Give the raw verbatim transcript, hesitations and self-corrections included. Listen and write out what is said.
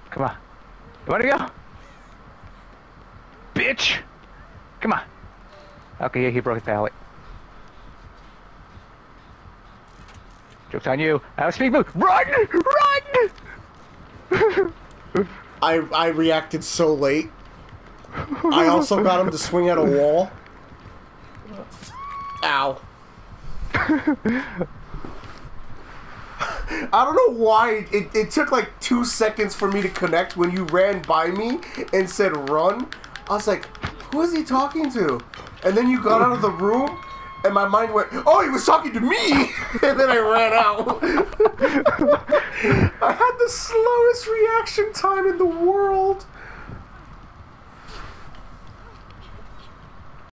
Come on. You wanna go? Bitch! Come on. Okay, yeah, he broke his pallet. Joke's on you. I have a speed move. Run! Run! I I reacted so late. I also got him to swing at a wall. Ow. I don't know why it, it took like two seconds for me to connect when you ran by me and said run. I was like, who is he talking to? And then you got out of the room and my mind went, oh, he was talking to me! And then I ran out. I had the slowest reaction time in the world.